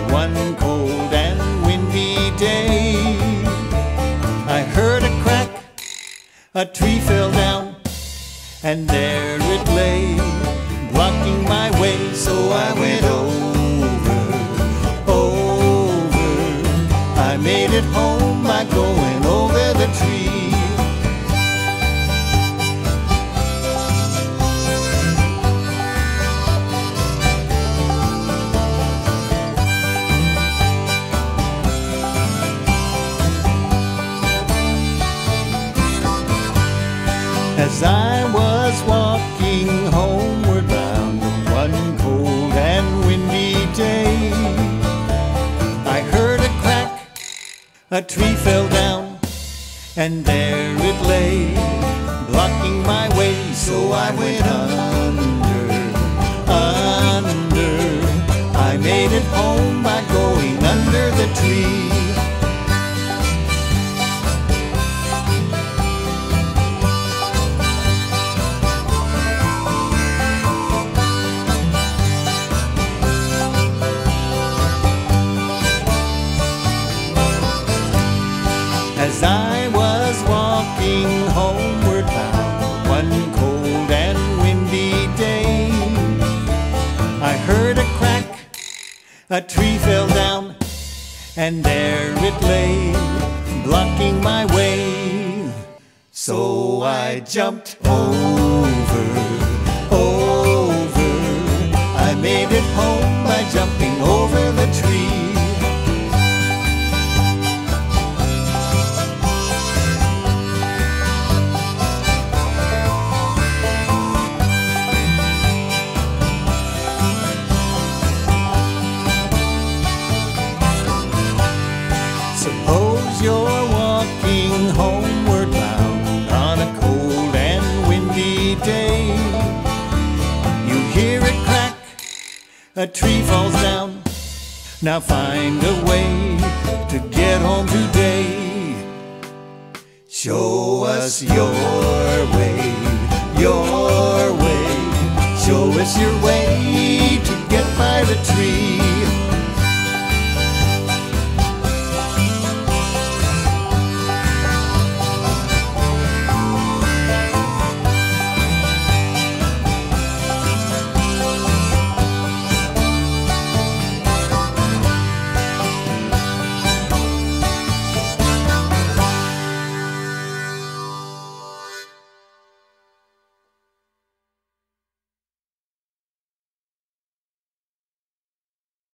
one cold and windy day. I heard a crack, a tree fell down, and there it lay, blocking my way. So I went over. I made it home by going over the tree. As I was walking homeward bound one cold and windy day, I heard a crack, a tree fell down, and there it lay, blocking my way. So I went under. I made it home by going under the tree. As I was walking homeward bound one cold and windy day, I heard a crack, a tree fell down, and there it lay, blocking my way. So I jumped over. I made it home by jumping over the tree. Suppose you're walking homeward bound on a cold and windy day. You hear it crack, a tree falls down. Now find a way to get home today. Show us your way, your way. Show us your way to get by the tree.